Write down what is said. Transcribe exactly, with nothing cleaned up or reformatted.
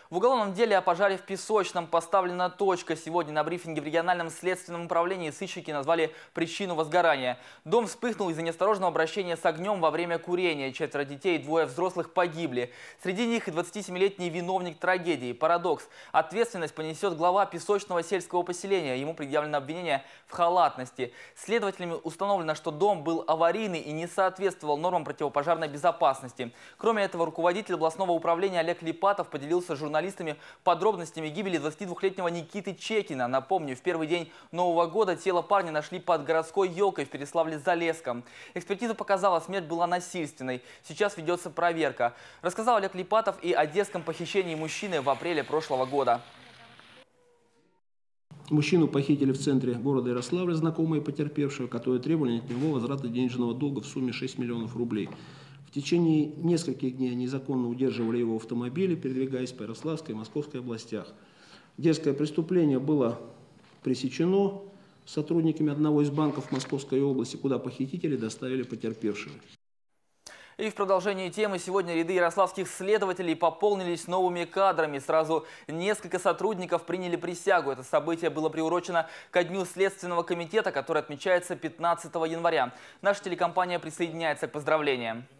В уголовном деле о пожаре в Песочном поставлена точка. Сегодня на брифинге в региональном следственном управлении сыщики назвали причину возгорания. Дом вспыхнул из-за неосторожного обращения с огнем во время курения. Четверо детей и двое взрослых погибли. Среди них и двадцатисемилетний виновник трагедии. Парадокс. Ответственность понесет глава Песочного сельского поселения. Ему предъявлено обвинение в халатности. Следователями установлено, что дом был аварийный и не соответствовал нормам противопожарной безопасности. Кроме этого, руководитель областного управления Олег Липатов поделился с журналистами подробностями гибели двадцатидвухлетнего Никиты Чекина. Напомню, в первый день Нового года тело парня нашли под городской елкой в Переславле-Залесском. Экспертиза показала, смерть была насильственной. Сейчас ведется проверка. Рассказал Олег Липатов и о детском похищении мужчины в апреле прошлого года. Мужчину похитили в центре города Ярославля знакомые потерпевшего, которые требовали от него возврата денежного долга в сумме шесть миллионов рублей. В течение нескольких дней незаконно удерживали его в автомобиле, передвигаясь по Ярославской и Московской областях. Дерзкое преступление было пресечено сотрудниками одного из банков Московской области, куда похитители доставили потерпевшего. И в продолжении темы сегодня ряды ярославских следователей пополнились новыми кадрами. Сразу несколько сотрудников приняли присягу. Это событие было приурочено ко дню Следственного комитета, который отмечается пятнадцатого января. Наша телекомпания присоединяется к поздравлениям.